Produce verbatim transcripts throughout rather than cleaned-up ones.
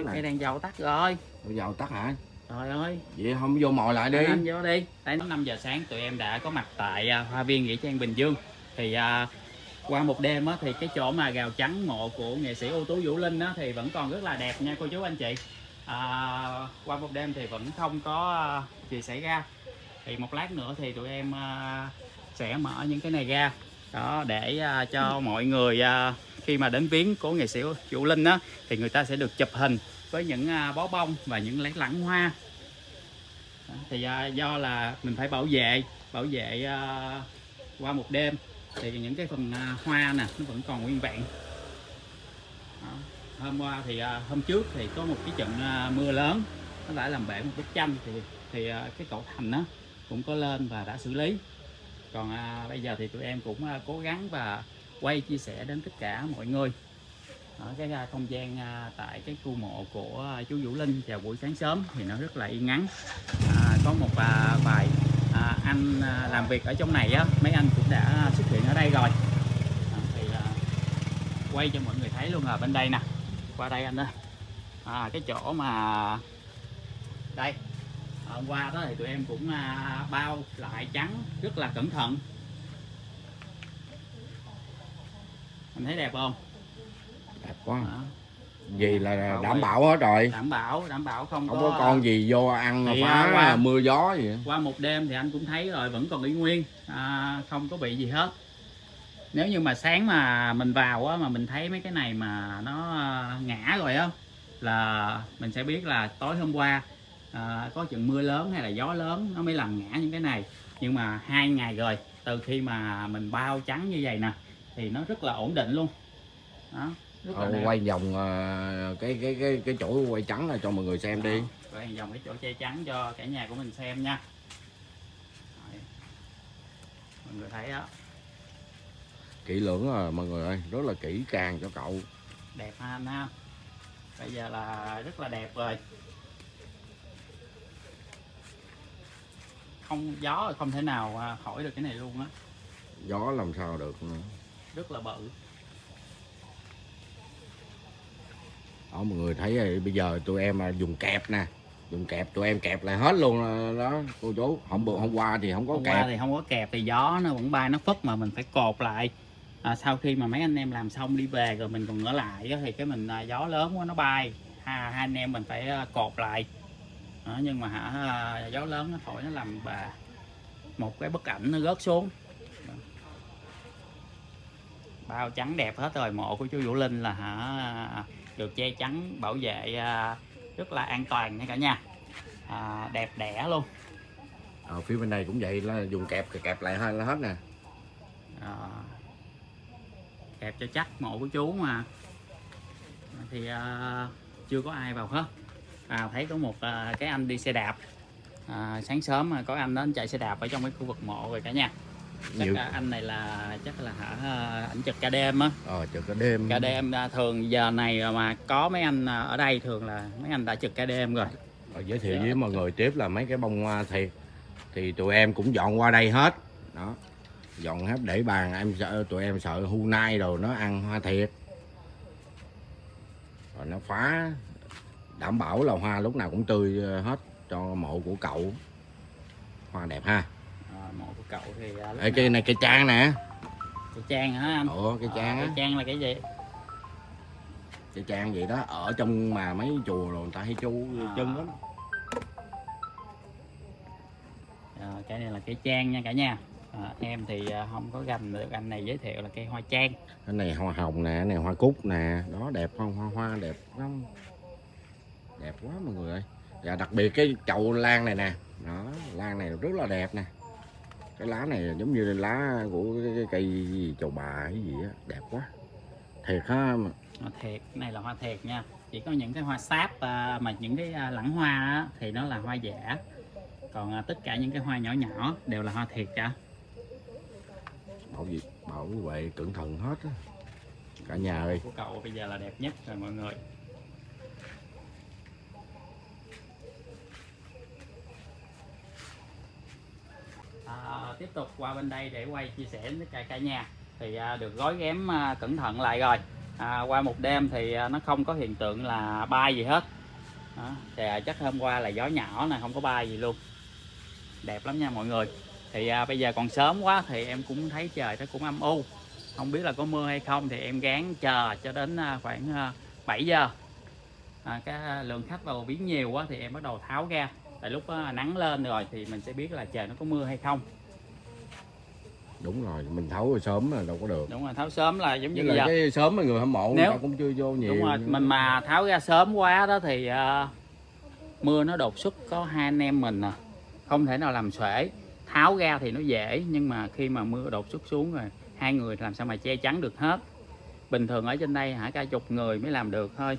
nè. Cái đèn dầu tắt rồi. Dầu tắt hả? Trời ơi. Vậy không vô mồi lại đi. Anh, anh vô đi. Tại năm giờ sáng tụi em đã có mặt tại uh, Hoa viên Nghĩa Trang Bình Dương. Thì uh, qua một đêm á, thì cái chỗ mà gào trắng mộ của nghệ sĩ ưu tú Vũ Linh á, thì vẫn còn rất là đẹp nha cô chú anh chị. À, qua một đêm thì vẫn không có uh, gì xảy ra. Thì một lát nữa thì tụi em uh, sẽ mở những cái này ra đó để uh, cho mọi người uh, khi mà đến viếng của nghệ sĩ Vũ Linh á, thì người ta sẽ được chụp hình với những uh, bó bông và những lẵng lẵng hoa. Đó, thì uh, do là mình phải bảo vệ bảo vệ uh, qua một đêm thì những cái phần uh, hoa nè nó vẫn còn nguyên vẹn. Đó. Hôm qua thì uh, hôm trước thì có một cái trận uh, mưa lớn nó đã làm bể một bức tranh, thì thì uh, cái cậu Thành đó cũng có lên và đã xử lý. Còn uh, bây giờ thì tụi em cũng uh, cố gắng và quay chia sẻ đến tất cả mọi người ở cái uh, không gian uh, tại cái khu mộ của uh, chú Vũ Linh vào buổi sáng sớm thì nó rất là yên ngắn. À, có một uh, vài À, anh à, làm việc ở trong này á, mấy anh cũng đã xuất hiện ở đây rồi. À, thì à, quay cho mọi người thấy luôn ở bên đây nè, qua đây anh ơi. À, cái chỗ mà đây à, hôm qua đó thì tụi em cũng à, bao lại trắng rất là cẩn thận. Anh thấy đẹp không? Đẹp quá. À. Vì là đảm bảo hết rồi. Đảm bảo, đảm bảo không, không có, có con gì vô ăn thì, phá qua, mưa gió gì. Qua một đêm thì anh cũng thấy rồi, vẫn còn y nguyên, à, không có bị gì hết. Nếu như mà sáng mà mình vào á, mà mình thấy mấy cái này mà nó ngã rồi á, là mình sẽ biết là tối hôm qua à, có trận mưa lớn hay là gió lớn nó mới làm ngã những cái này. Nhưng mà hai ngày rồi, từ khi mà mình bao trắng như vậy nè thì nó rất là ổn định luôn. Đó, rất là ờ, quay vòng uh, cái cái cái cái chỗ quay trắng là cho mọi người xem. Đó, đi quay vòng cái chỗ che trắng cho cả nhà của mình xem nha. Đấy, mọi người thấy đó, kỹ lưỡng rồi mọi người ơi, rất là kỹ càng cho cậu. Đẹp ha anh ha. Bây giờ là rất là đẹp rồi. Không gió không thể nào khỏi được cái này luôn á. Gió làm sao được nữa. Rất là bự. Đó mọi người thấy rồi, bây giờ tụi em dùng kẹp nè, dùng kẹp tụi em kẹp lại hết luôn đó cô chú. Hôm bữa hôm qua thì không có hôm kẹp. Qua thì không có kẹp thì gió nó vẫn bay nó phất, mà mình phải cột lại. À, sau khi mà mấy anh em làm xong đi về rồi mình còn ở lại thì cái mình gió lớn quá nó bay, hai, hai anh em mình phải cột lại. Đó, nhưng mà hả, gió lớn nó thổi nó làm bà một cái bức ảnh nó rớt xuống. Đó. Bao trắng đẹp hết rồi, mộ của chú Vũ Linh là hả được che chắn bảo vệ rất là an toàn nha cả nhà. À, đẹp đẽ luôn. Ở phía bên này cũng vậy, là dùng kẹp kẹp lại hết hết nè. À, kẹp cho chắc mộ của chú mà. Thì à, chưa có ai vào hết. À, thấy có một à, cái anh đi xe đạp. À, sáng sớm mà có anh đến chạy xe đạp ở trong cái khu vực mộ rồi cả nhà. Chắc Nhiều. Anh này là chắc là hả ảnh trực ca đêm á. Ờ trực ca đêm. Ca đêm thường giờ này mà có mấy anh ở đây thường là mấy anh đã trực ca đêm rồi. Rồi, giới thiệu với mọi người tiếp là mấy cái bông hoa thiệt thì tụi em cũng dọn qua đây hết. Đó. Dọn hết để bàn, em sợ tụi em sợ hu nai rồi nó ăn hoa thiệt. Rồi nó phá, đảm bảo là hoa lúc nào cũng tươi hết cho mộ của cậu. Hoa đẹp ha. À, mộ của cậu thì Ê, cái này cây trang nè. Cây trang hả anh? Ủa cây trang á. Cây trang là cái gì? Cây trang vậy đó, ở trong mà mấy chùa rồi người ta hay chu à. Chân lắm. À, cái này là cây trang nha cả nhà. À, em thì không có gành được anh này giới thiệu là cây hoa trang. Cái này hoa hồng nè, cái này hoa cúc nè, đó đẹp không? Hoa hoa đẹp lắm. Đẹp quá mọi người ơi. Và đặc biệt cái chậu lan này nè, đó, lan này rất là đẹp nè. Cái lá này giống như lá của cái, cái cây gì, trầu bà cái gì á, đẹp quá. Thiệt ha. Hoa thiệt, cái này là hoa thiệt nha. Chỉ có những cái hoa sáp mà những cái lẵng hoa á, thì nó là hoa giả. Còn tất cả những cái hoa nhỏ nhỏ đều là hoa thiệt cả. Bảo gì bảo vệ cẩn thận hết á. Cả nhà ơi. Của cậu bây giờ là đẹp nhất rồi mọi người. À, tiếp tục qua bên đây để quay chia sẻ với cả cả nhà. Thì à, được gói ghém à, cẩn thận lại rồi. à, qua một đêm thì nó không có hiện tượng là bay gì hết. Đó, thì chắc hôm qua là gió nhỏ nè, không có bay gì luôn, đẹp lắm nha mọi người. Thì à, bây giờ còn sớm quá thì em cũng thấy trời nó cũng âm u, không biết là có mưa hay không, thì em gán chờ cho đến à, khoảng à, bảy giờ à, cái lượng khách vào viếng nhiều quá thì em bắt đầu tháo ra, tại lúc à, nắng lên rồi thì mình sẽ biết là trời nó có mưa hay không. Đúng rồi, mình tháo sớm là đâu có được. Đúng rồi, tháo sớm là giống như là giờ cái sớm mà người hâm mộ nếu người ta cũng chưa vô nhiều. đúng rồi, nữa. mình mà tháo ra sớm quá đó thì uh, mưa nó đột xuất, có hai anh em mình à, không thể nào làm xuể. Tháo ra thì nó dễ, nhưng mà khi mà mưa đột xuất xuống rồi hai người làm sao mà che chắn được hết. Bình thường ở trên đây hả cả chục người mới làm được thôi.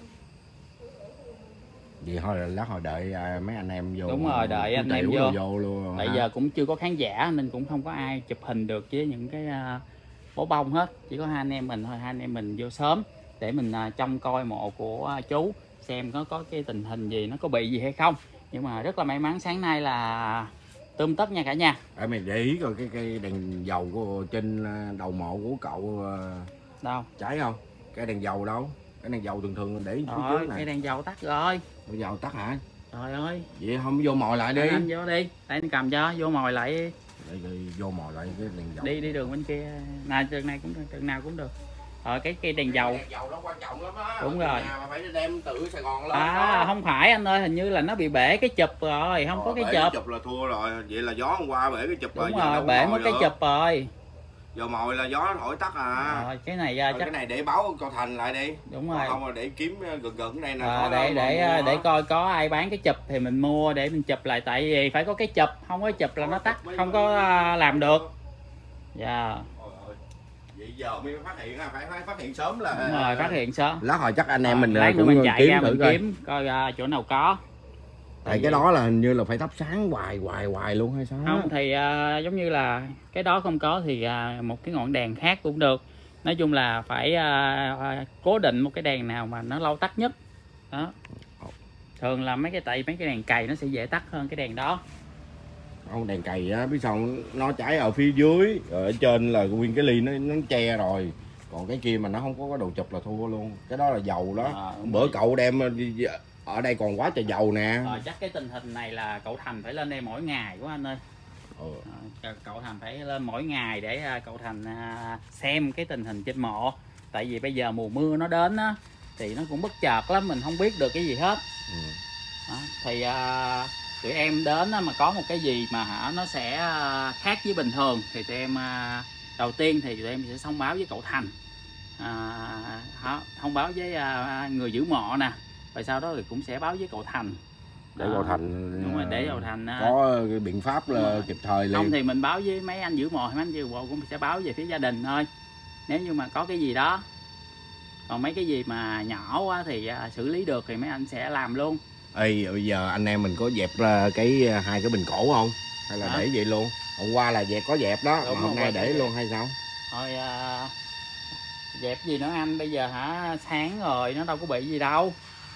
Vậy thôi là lát hồi đợi à, mấy anh em vô. Đúng rồi, đợi anh em vô. vô luôn. Bây giờ cũng chưa có khán giả nên cũng không có ai chụp hình được với những cái uh, bố bông hết. Chỉ có hai anh em mình thôi, hai anh em mình vô sớm để mình uh, trông coi mộ của uh, chú, xem có có cái tình hình gì, nó có bị gì hay không. Nhưng mà rất là may mắn sáng nay là tươm tất nha cả nhà. À, mày để ý coi cái cây đèn dầu của trên đầu mộ của cậu uh, đâu cháy không? Cái đèn dầu đâu? Cái đèn dầu thường thường để phía rồi, trước này. cái đèn dầu tắt rồi. Đèn dầu tắt hả? Trời ơi. Vậy không vô mồi lại đi. Anh, anh vô đi, để anh cầm cho, vô mồi lại. Để, để vô mồi lại cái đèn dầu. Đi đi đường bên kia, này đường này cũng được, đường nào cũng được. Ờ cái cây đèn dầu. Đèn dầu đó quan trọng lắm á. Đúng rồi. Mà phải đem từ Sài Gòn lên. À đó. không phải anh ơi, hình như là nó bị bể cái chụp rồi, không Rồi, có cái chụp. chụp là thua rồi, vậy là gió hôm qua bể cái chụp rồi. Đúng rồi, bể mất cái chụp rồi. Giờ mồi là gió thổi tắt à. Rồi cái này Rồi, chắc cái này để báo Cầu Thành lại đi. đúng rồi. Không là để kiếm gần gần đây nè. À, để để để coi có ai bán cái chụp thì mình mua để mình chụp lại, tại vì phải có cái chụp, không có chụp là nó tắt, không có làm được. Dạ. Yeah. Vậy giờ mới phát hiện ha, phải, phải phát hiện sớm là. Đúng rồi, phát hiện sớm. Lát hồi chắc anh em mình lát nữa cũng mình chạy kiếm ra thử mình coi. kiếm coi uh, chỗ nào có. Tại cái đó là hình như là phải thắp sáng hoài hoài hoài luôn hay sao? Không thì uh, giống như là cái đó không có thì uh, một cái ngọn đèn khác cũng được. Nói chung là phải uh, cố định một cái đèn nào mà nó lâu tắt nhất. Đó. Thường là mấy cái tại mấy cái đèn cày nó sẽ dễ tắt hơn cái đèn đó. Không, đèn cày á, biết sao nó cháy ở phía dưới, rồi ở trên là nguyên cái ly nó nó che rồi. Còn cái kia mà nó không có cái đồ chụp là thua luôn. Cái đó là dầu đó. À, bữa rồi. Cậu đem ở đây còn quá trời dầu nè. Rồi chắc cái tình hình này là cậu Thành phải lên đây mỗi ngày quá anh ơi. Ừ. À, cậu Thành phải lên mỗi ngày để cậu Thành xem cái tình hình trên mộ. Tại vì bây giờ mùa mưa nó đến á thì nó cũng bất chợt lắm, mình không biết được cái gì hết. Ừ. Đó, thì à, tụi em đến mà có một cái gì mà hả nó sẽ khác với bình thường thì tụi em đầu tiên thì tụi em sẽ thông báo với cậu Thành, à, thông báo với à, người giữ mộ nè, rồi sau đó thì cũng sẽ báo với cậu Thành để cậu Thành đúng rồi, để cậu Thành có cái biện pháp là kịp thời liền. Không thì mình báo với mấy anh giữ mộ hay mấy anh giữ mộ cũng sẽ báo về phía gia đình thôi, nếu như mà có cái gì đó. Còn mấy cái gì mà nhỏ quá thì à, xử lý được thì mấy anh sẽ làm luôn. Ê, bây giờ anh em mình có dẹp ra cái hai cái bình cổ không? Hay là à? Để vậy luôn? Hôm qua là dẹp có dẹp đó, mà hôm nay để luôn hay sao? Thôi à, dẹp gì nữa anh, bây giờ hả sáng rồi nó đâu có bị gì đâu.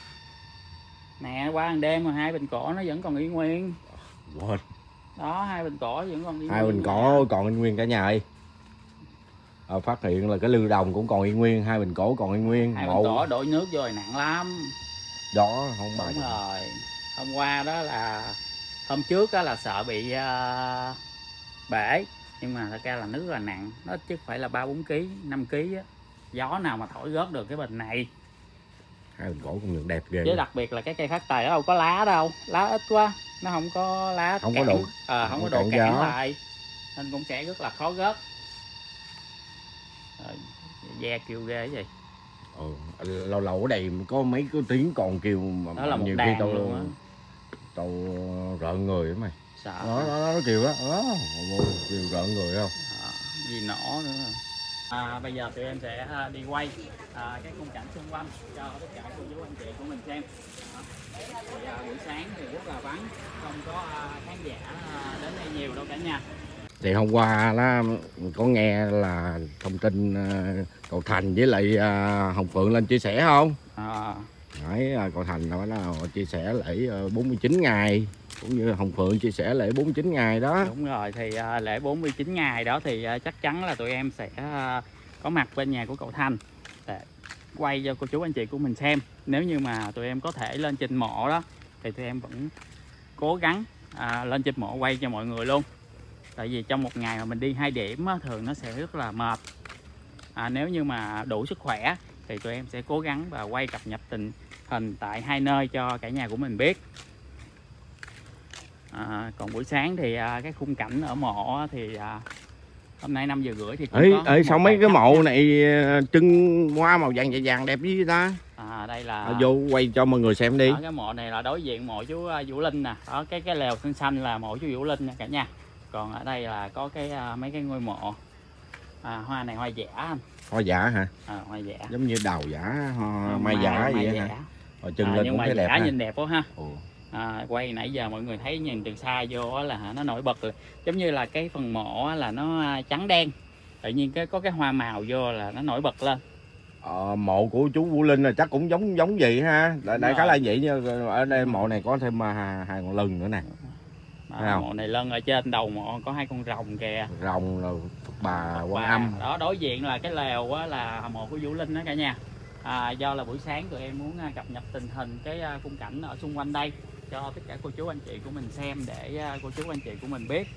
Nè qua ăn đêm mà hai bình cổ nó vẫn còn y nguyên. Quên. Đó, hai bình cổ vẫn còn y nguyên. Hai bình cổ còn y nguyên cả nhà ơi. À, phát hiện là cái lư đồng cũng còn y nguyên, hai bình cổ còn y nguyên. Hai bình cổ đổ nước vô rồi nặng lắm. Đó không bài. Đúng rồi. Hôm qua đó là hôm trước đó là sợ bị uh, bể, nhưng mà thật ra là nước là nặng, nó chứ phải là ba bốn ký, năm ký á. Gió nào mà thổi rớt được cái bình này. Hai bình cổ cũng được đẹp ghê. Với đặc biệt là cái cây phát tài đó đâu có lá đâu, lá ít quá, nó không có lá không cản, có độ à, không, không có độ cản gió lại nên cũng sẽ rất là khó rớt. Rồi, ve kêu ghê vậy. Ừ, lâu lâu ở đây có mấy cái tiếng còn kêu mà đó là một nhiều đàn khi tao luôn á. Tao rợn người đó mày. Sợ. Đó, đó, đó, nó kêu đó, đó, kêu rợn người không? À, gì nổ nữa. À, bây giờ tụi em sẽ đi quay à, cái khung cảnh xung quanh cho tất cả cô chú anh chị của mình xem. Thì, à, buổi sáng thì rất là vắng, không có à, khán giả à, đến đây nhiều đâu cả nhà. Thì hôm qua đó có nghe là thông tin uh, cậu Thành với lại uh, Hồng Phượng lên chia sẻ không? À. Đấy, uh, cậu Thành nói là chia sẻ lễ uh, bốn mươi chín ngày, cũng như Hồng Phượng chia sẻ lễ bốn mươi chín ngày đó. Đúng rồi, thì uh, lễ bốn mươi chín ngày đó thì uh, chắc chắn là tụi em sẽ uh, có mặt bên nhà của cậu Thành. quay cho cô chú anh chị của mình xem. Nếu như mà tụi em có thể lên trên mộ đó thì tụi em vẫn cố gắng à, lên trên mộ quay cho mọi người luôn. Tại vì trong một ngày mà mình đi hai điểm á, thường nó sẽ rất là mệt. À, nếu như mà đủ sức khỏe thì tụi em sẽ cố gắng và quay cập nhật tình hình tại hai nơi cho cả nhà của mình biết. À, còn buổi sáng thì à, cái khung cảnh ở mộ thì à, hôm nay năm giờ rưỡi thì cũng Ê, có ê sao mấy cái mộ nha. này trưng hoa màu vàng vàng vàng đẹp với ta. À, đây là À, vô quay cho mọi người xem đi. Đó, cái mộ này là đối diện mộ chú Vũ Linh nè. Đó, cái cái lều xanh xanh là mộ chú Vũ Linh nha cả nhà. Còn ở đây là có cái mấy cái ngôi mộ. À, hoa này hoa giả anh. Hoa giả hả? À, hoa giả. Giống như đào giả, hoa, mai mai giả mai vậy giả. hả? Rồi trưng À, lên nhưng cũng mà thấy giả đẹp ha. nhìn đẹp quá ha. Ồ. À, quay nãy giờ mọi người thấy nhìn từ xa vô là nó nổi bật, giống như là cái phần mộ là nó trắng đen, tự nhiên cái có cái hoa màu vô là nó nổi bật lên. Ờ, mộ của chú Vũ Linh là chắc cũng giống giống vậy ha, đại, đại khái là vậy nha. Ở đây mộ này có thêm hai, hai con lân nữa nè. À, mộ này lân ở trên đầu mộ có hai con rồng kìa, rồng rồi bà Quan bà, Âm. đó đối diện là cái lều á, là mộ của Vũ Linh đó cả nhà. À, do là buổi sáng tụi em muốn cập nhật tình hình cái khung cảnh ở xung quanh đây cho tất cả cô chú anh chị của mình xem, để cô chú anh chị của mình biết.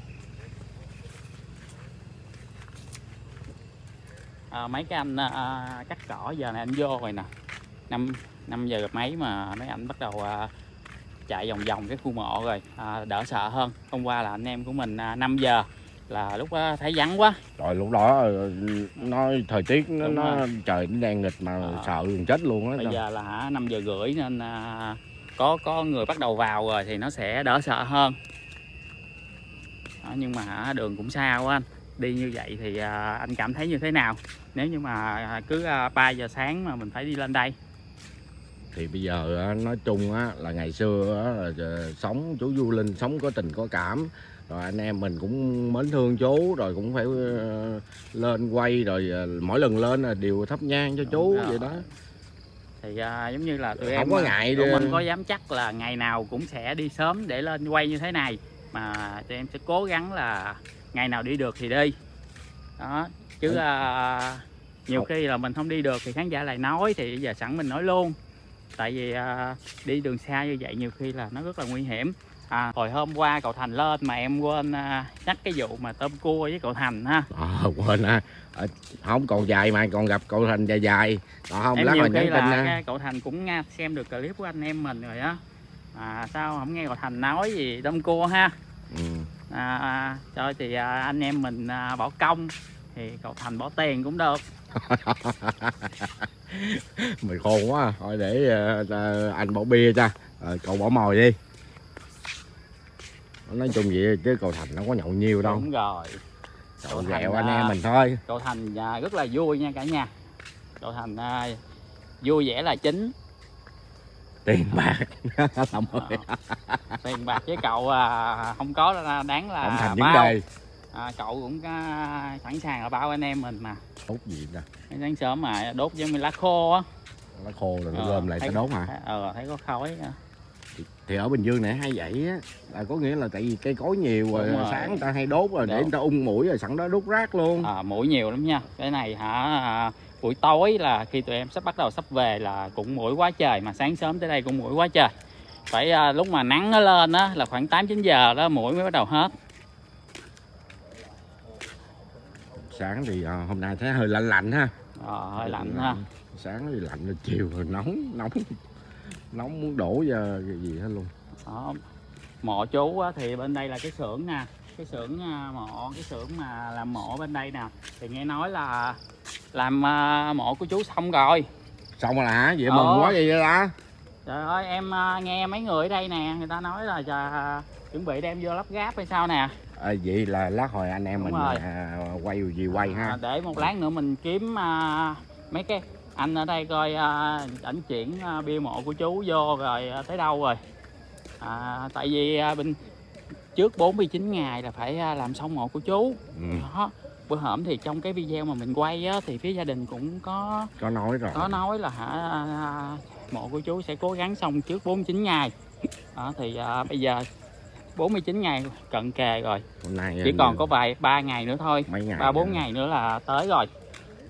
À, mấy cái anh à, cắt cỏ giờ này anh vô rồi nè, năm năm giờ mấy mà mấy anh bắt đầu à, chạy vòng vòng cái khu mộ rồi, à, đỡ sợ hơn. Hôm qua là anh em của mình à, năm giờ là lúc đó thấy vắng quá rồi, lúc đó nó thời tiết nó, nó trời nó đang nghịch mà à, sợ gần chết luôn á. Bây giờ là hả năm giờ rưỡi nên à, có có người bắt đầu vào rồi thì nó sẽ đỡ sợ hơn. Đó, nhưng mà hả, đường cũng xa quá anh, đi như vậy thì à, anh cảm thấy như thế nào nếu như mà cứ à, ba giờ sáng mà mình phải đi lên đây? Thì bây giờ nói chung á là ngày xưa á, là sống chú Vũ Linh sống có tình có cảm, rồi anh em mình cũng mến thương chú, rồi cũng phải lên quay, rồi mỗi lần lên là đều thắp nhang cho chú vậy đó. Thì à, giống như là tụi không em có ngại tụi mình có dám chắc là ngày nào cũng sẽ đi sớm để lên quay như thế này, mà tụi em sẽ cố gắng là ngày nào đi được thì đi đó, chứ à, nhiều khi là mình không đi được thì khán giả lại nói, thì giờ sẵn mình nói luôn. Tại vì à, đi đường xa như vậy nhiều khi là nó rất là nguy hiểm. À, hồi hôm qua cậu Thành lên mà em quên à, nhắc cái vụ mà tôm cua với cậu Thành ha. À, quên ha. À, không còn dài mà còn gặp cậu Thành dài dài. Đó, không em lát nhiều là khi là tin cái cậu Thành cũng nghe, xem được clip của anh em mình rồi á. À, sao không nghe cậu Thành nói gì tôm cua ha. Ừ. À, à, cho thì à, anh em mình à, bỏ công thì cậu Thành bỏ tiền cũng được. Mày khôn quá, thôi để uh, anh bỏ bia cho, uh, cậu bỏ mồi đi. Nói chung vậy chứ cậu Thành nó có nhậu nhiều đâu. Đúng rồi. Cậu ghẹo anh em mình thôi. Cậu Thành à, rất là vui nha cả nhà. Cậu Thành à, vui vẻ là chính. Tiền bạc làm ơi. À, tiền bạc với cậu à, không có đáng là không thành vấn bao. đề. À, cậu cũng à, sẵn sàng là bao anh em mình mà. Đốt gì nè. Sáng sớm mà đốt giống như lá khô á. Lá khô rồi nó ờ, gom lại thấy, sẽ đốt hả? Ờ, thấy có khói. Thì, thì ở Bình Dương này hay vậy á, là có nghĩa là tại vì cây cối nhiều rồi, rồi. Sáng người ta hay đốt rồi. Đúng. Để người ta ung mũi rồi sẵn đó đốt rác luôn. À, mũi nhiều lắm nha. Cái này hả, buổi tối là khi tụi em sắp bắt đầu sắp về là cũng mũi quá trời, mà sáng sớm tới đây cũng mũi quá trời. Phải à, lúc mà nắng nó lên á là khoảng tám chín giờ đó mũi mới bắt đầu hết. Sáng thì à, hôm nay thấy hơi lạnh lạnh ha. Ờ, hơi lạnh ha. Sáng thì lạnh rồi chiều rồi nóng nóng nóng muốn đổ ra gì hết luôn. Đó. Mộ chú á, thì bên đây là cái xưởng nè, cái xưởng mộ, cái xưởng mà làm mộ bên đây nè, thì nghe nói là làm uh, mộ của chú xong rồi. Xong rồi hả? Vậy ờ. mừng quá vậy đó. Trời ơi, em uh, nghe mấy người ở đây nè, người ta nói là uh, chuẩn bị đem vô lắp ráp hay sao nè. À, vậy là lát hồi anh em Đúng mình rồi. à, quay gì quay ha. À, để một lát nữa mình kiếm uh, mấy cái anh ở đây coi uh, ảnh chuyển uh, bia mộ của chú vô rồi uh, tới đâu rồi. À, tại vì uh, bên trước bốn mươi chín ngày là phải uh, làm xong mộ của chú. Ừ. Đó. Bữa hổm thì trong cái video mà mình quay á, thì phía gia đình cũng có có nói rồi. Có nói là hả uh, mộ của chú sẽ cố gắng xong trước bốn mươi chín ngày. Đó, thì uh, bây giờ bốn mươi chín ngày cận kề rồi. Hôm nay chỉ còn có vài ba ngày nữa thôi, mấy ngày ba bốn ngày nữa là tới rồi.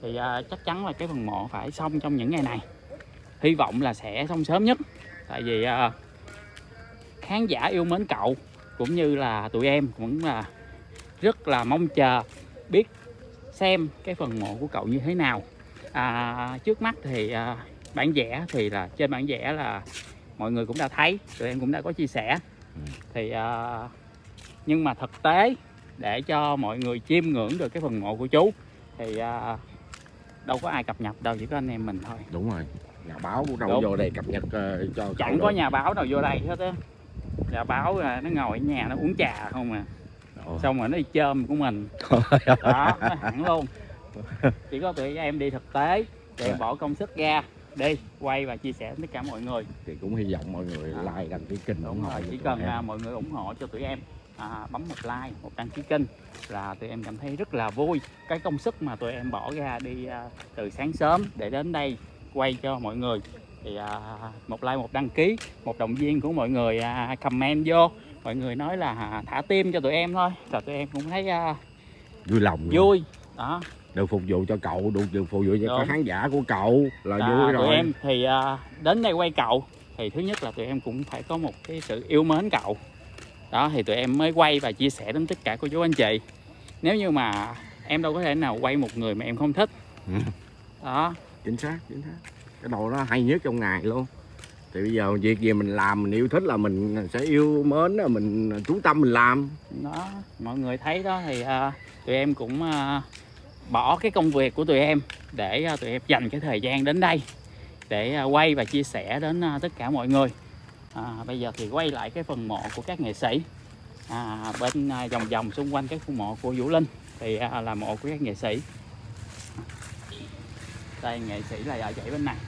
thì uh, chắc chắn là cái phần mộ phải xong trong những ngày này, hy vọng là sẽ xong sớm nhất. Tại vì uh, khán giả yêu mến cậu cũng như là tụi em cũng là rất là mong chờ biết xem cái phần mộ của cậu như thế nào. À, trước mắt thì à, bản vẽ thì là trên bản vẽ là mọi người cũng đã thấy, tụi em cũng đã có chia sẻ. Ừ. Thì à, nhưng mà thực tế để cho mọi người chiêm ngưỡng được cái phần mộ của chú thì à, đâu có ai cập nhật đâu, chỉ có anh em mình thôi. Đúng rồi, nhà báo cũng đâu Đúng. vô đây cập nhật uh, cho Chẳng có nhà báo nào vô đây hết á. Nhà báo à, nó ngồi ở nhà nó uống trà không à. Ồ. Xong rồi nó đi chôm của mình đó, nó hẳn luôn. Chỉ có tụi em đi thực tế, tụi em bỏ công sức ra đi quay và chia sẻ với tất cả mọi người. Thì cũng hy vọng mọi người à. like, đăng ký kênh ủng hộ. Chỉ cần à, mọi người ủng hộ cho tụi em, à, bấm một like, một đăng ký kênh là tụi em cảm thấy rất là vui. Cái công sức mà tụi em bỏ ra đi à, từ sáng sớm để đến đây quay cho mọi người thì à, một like, một đăng ký, một động viên của mọi người à, comment vô, mọi người nói là à, thả tim cho tụi em thôi, là tụi em cũng thấy à, vui lòng vui đó. Được phục vụ cho cậu, được phục vụ cho các khán giả của cậu là à, vui rồi. Tụi em thì à, đến đây quay cậu thì thứ nhất là tụi em cũng phải có một cái sự yêu mến cậu đó, thì tụi em mới quay và chia sẻ đến tất cả cô chú anh chị. Nếu như mà em đâu có thể nào quay một người mà em không thích. Ừ. Đó, chính xác, chính xác. Cái đồ đó hay nhất trong ngày luôn. Thì bây giờ việc gì mình làm mình yêu thích là mình sẽ yêu mến, là mình chú tâm mình làm. Đó, mọi người thấy đó thì uh, tụi em cũng uh, bỏ cái công việc của tụi em để uh, tụi em dành cái thời gian đến đây để uh, quay và chia sẻ đến uh, tất cả mọi người. À, bây giờ thì quay lại cái phần mộ của các nghệ sĩ. À, bên uh, vòng vòng xung quanh cái khu mộ của Vũ Linh thì uh, là mộ của các nghệ sĩ. Đây, nghệ sĩ là ở dãy bên này.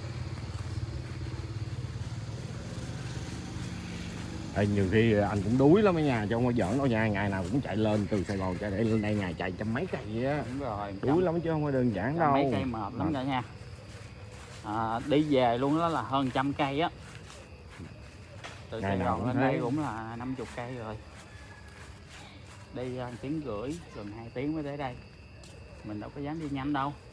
Ê, nhiều khi anh cũng đuối lắm ở nhà, chứ không có giỡn đâu nha. Ngày nào cũng chạy lên từ Sài Gòn chạy để lên đây, ngày chạy trăm mấy cây vậy á. Đúng rồi, đuối trăm, lắm chứ không có đơn giản đâu. Mấy cây mệt lắm cả nha. À, đi về luôn đó là hơn trăm cây á. Từ Sài Gòn lên đây cũng là năm mươi cây rồi. Đi uh, tiếng rưỡi, gần hai tiếng mới tới đây. Mình đâu có dám đi nhanh đâu.